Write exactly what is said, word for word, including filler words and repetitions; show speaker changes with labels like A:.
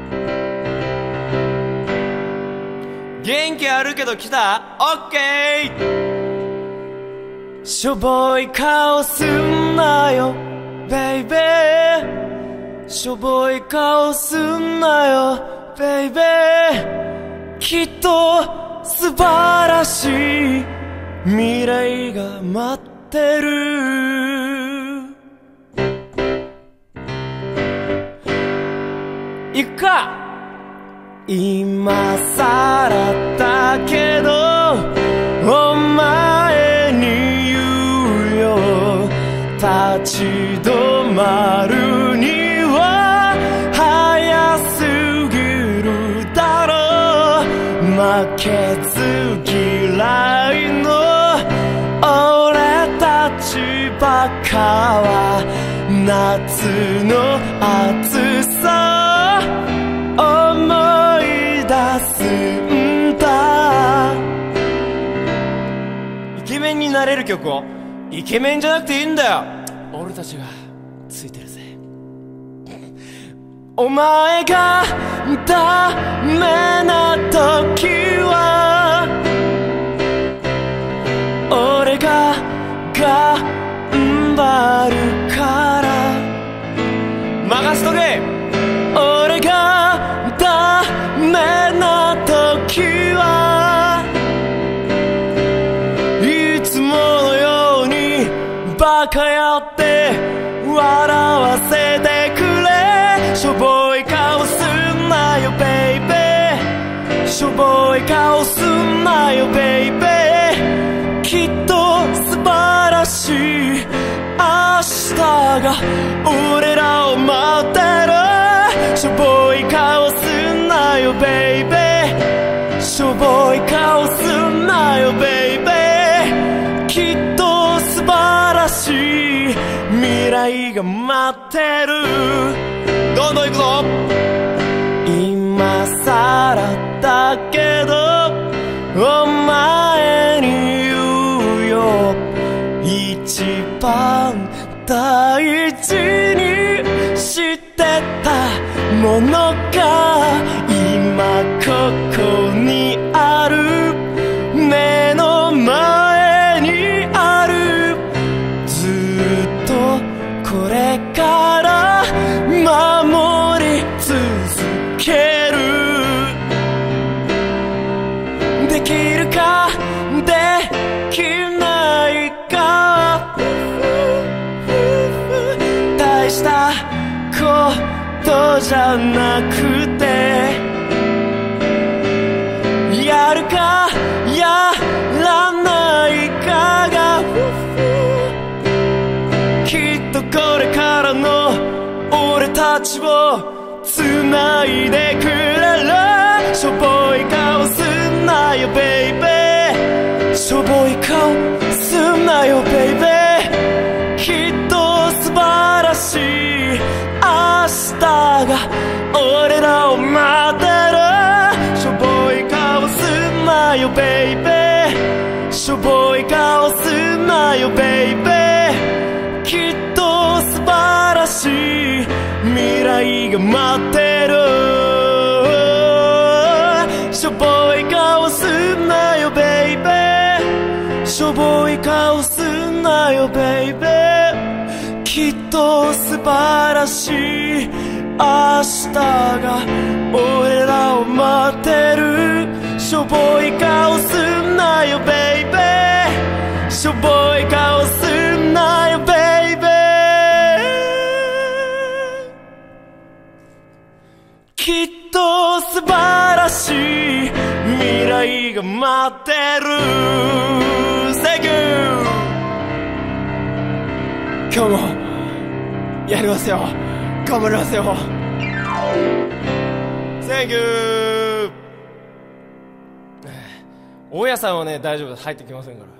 A: 元気あるけど来た？オッケー。しょぼい顔すんなよベイベー、しょぼい顔すんなよベイベー、きっと素晴らしい未来が待ってる。行くか。今さらだけどお前に言うよ、立ち止まるには早すぎるだろう。負けず嫌いの俺たちばっかは夏の暑さ思い出すんだ。イケメンになれる曲をイケメンじゃなくていいんだよ、俺たちがついてるぜ。お前がダメな時は俺が頑張るから任せとけ。俺がダメな時はいつものようにバカやって笑わせてくれ。しょぼい顔すんなよベイベー、しょぼい顔すんなよベイベー、きっと素晴らしい明日が俺らを待ってる。しょぼい顔すんなよベイベー、しょぼい顔すんなよベイベー、きっと素晴らしい未来が待ってる。どんどん行くぞ。今さらだけどお前に言うよ、一番大事にしてたものが今ここにある、目の前にある。ずっとこれから守り続ける。できるかできないか大したことじゃなくて、やるかやらないかがきっとこれからの俺たちをつないでくれる。しょぼい顔すんなよベイベー、しょぼい顔すんなよベイベー、きっと素晴らしい明日が俺らを待ってる。しょぼい顔すんなよベイベー、しょぼい顔すんなよベイベー、きっと素晴らしい未来が待ってる。しょぼい顔すんなよベイベー、しょぼい顔すんなよベイベー、きっと素晴らしい明日が俺らを待ってる。しょぼい顔すんなよベイベー、しょぼい顔すんなよベイベー、きっと素晴らしい未来が待ってる。 Thank you。 今日もやりますよ、頑張りますよ。 Thank you。 大家さんはね大丈夫です、入ってきませんから。